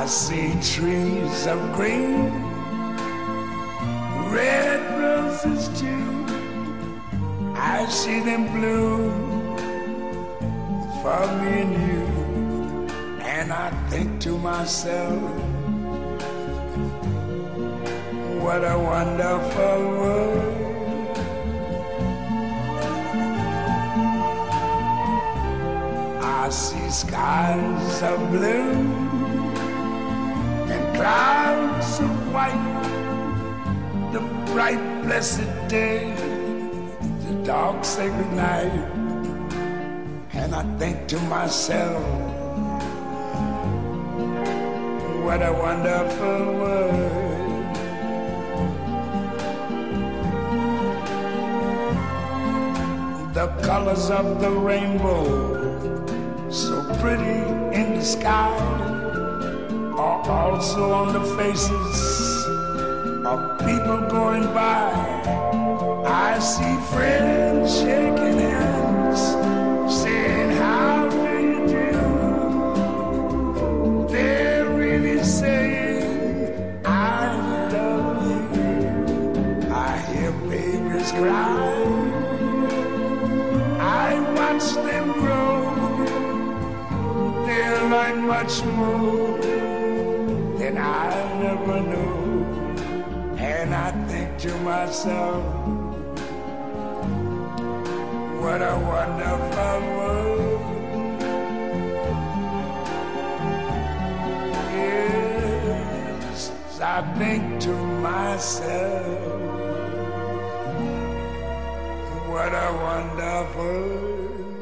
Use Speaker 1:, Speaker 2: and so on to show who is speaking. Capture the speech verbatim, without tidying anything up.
Speaker 1: I see trees of green, red roses too. I see them bloom for me and you. And I think to myself, what a wonderful world. I see skies of blue and clouds of white, the bright blessed day, the dark sacred night. And I think to myself, what a wonderful world. The colors of the rainbow, so pretty in the sky, are also on the faces of people going by. I see friends shaking hands, saying, how do you do? They're really saying, I love you. I hear babies cry, I watch them grow. They'll learn much more than I never knew. And I think to myself, what a wonderful world. Yes, I think to myself, what a wonderful world.